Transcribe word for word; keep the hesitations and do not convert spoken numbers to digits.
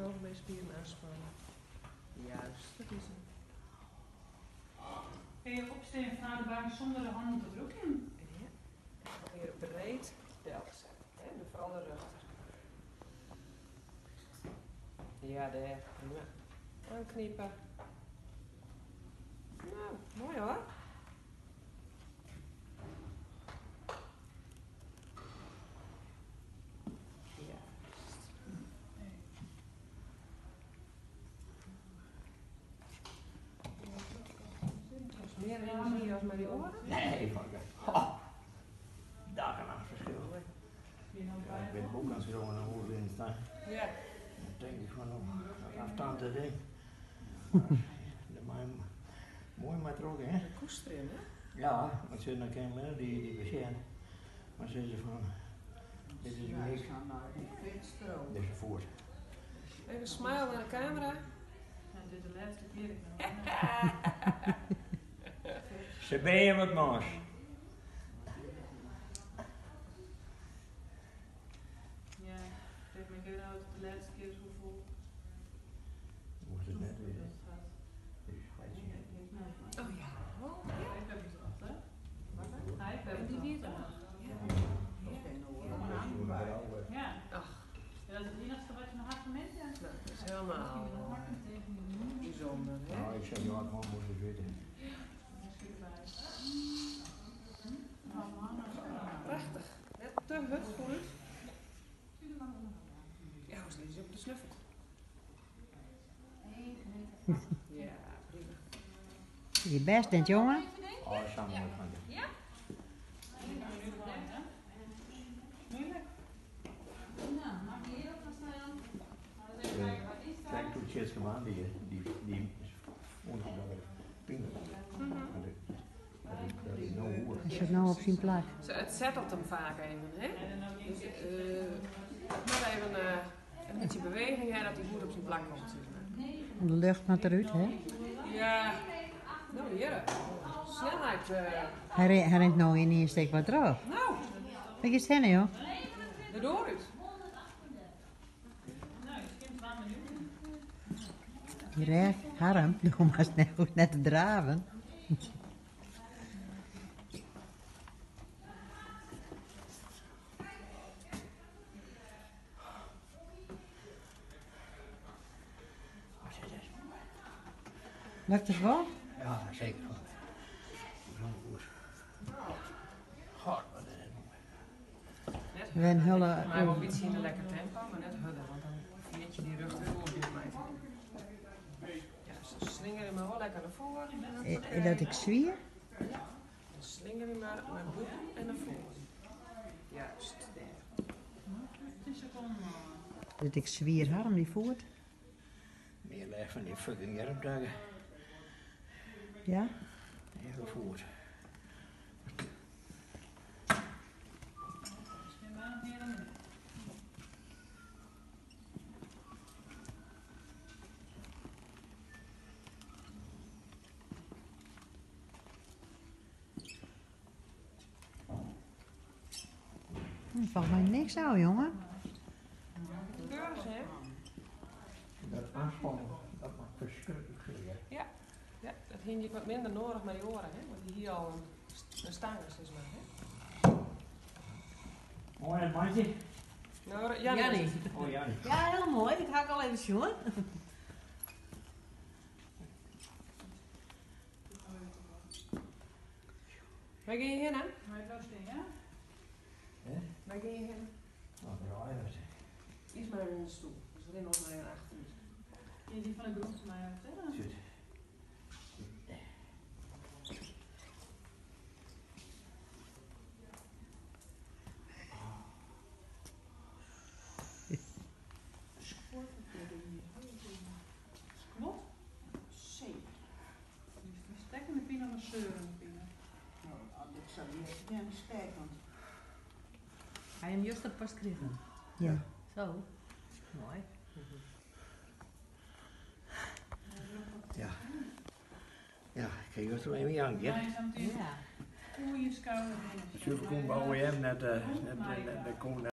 bovenbeenspieren aanspannen. Juist, dat is hem. Kun je opstaan vanuit de bank zonder de handen te drukken? Ja. Weer breed delsen. En vooral de rug. Ja, daar. Prima. Aankniepen. Nou, mooi hoor. Meer energie als maar die oren? Nee, van oh, daar kan een verschil. Ja, ik ben ook aan het schrijven naar hoe we in staan. Ja. Dan denk ik van, oh, afstand te ding. Dat maakt mooi maar trokken, hè? Koesteren, hè? Ja, want ze dan kennen die, die patiënt. Maar ze zeggen van, dit is uniek. Dit is voort. Even smile naar de camera. Dit is de laatste keer. Ze ben je wat maas. Ja, ik me even uit de laatste keer zo vol. Moest het net weer. Oh ja. Oh, ja. Hij heeft het gehad, hè? Hij heeft En het die gehad. weer dan? Ja. Ach, Ja, dat is het enige wat je nog hard vermint, ja. nou, dat is helemaal bijzonder, hè? Nou, ik zeg, ja, ik moest het weten. Prachtig. Net te hut voor u. Ja, hoe is op de snuffel? Ja, prima. Je best bent, jongen. Oh, samen met van je. Ja? Moeilijk. Nou, mag je hier ook nog staan? Kijk, toen shit gedaan, die, die, die ongeveer ping. Dat is nou hoe. Hij zit nou op zijn plek. Zo, het zettelt hem vaak even, hè? Dus, uh, maar even uh, een beetje beweging, hè, dat hij goed op zijn plek komt. Zeg maar. De lucht gaat eruit, hè? Ja, nou hier, snelheid. Uh, Hij, re hij rent nou in één steek wat eraf. nou, Wat is het, joh? erdoor uit. Die recht, Harm, doe maar snel net te draven. Lukt het wel? Ja, zeker. God, wat is het? Net We hebben hullen. hullen. Maar wel iets in een lekker tempo, maar net hullen, want dan veert je die rug ervoor op dit moment. Ja, dus slinger hem maar wel lekker naar voren. Is dat ik zwier? Dan slinger hem maar naar boven en naar voren. Juist, daar. Dat ik zwier Harm die voert? Meer leg van die fucking jermdagen. Ja? Heel voort. Dat valt mij niks aan, jongen. Keurig, hè? Dat aanspannen, dat mag verschrikkelijk veel. Ja, ja, dat vind je wat minder nodig met die oren, hè? Want die hier al een, een stang is, is maar, hè? Mooi het mandje. Nou, Jannie. Jannie. Oh Jannie. Ja, heel mooi. Dat ga ik al even zien. Waar ga je heen, hè? Maar het was ding, ja? Hè? Waar ga je heen? Wat draaien ze. Iets maar in de stoel. Dus erin nog maar naar achteruit. Ja, die van de groente mij uit, hè? Zit. Klopt? Zeker. Die stekkende pien of een zeurende pien? Nou, dat zou je gerne stijgen. Ga je hem juist op pas krijgen? Ja. Zo. Mooi. Ja. Ja, ik kreeg het zo even aan, ja. Ja. Goeie schouder. Super kom bouwen hem net, net, net, net, net,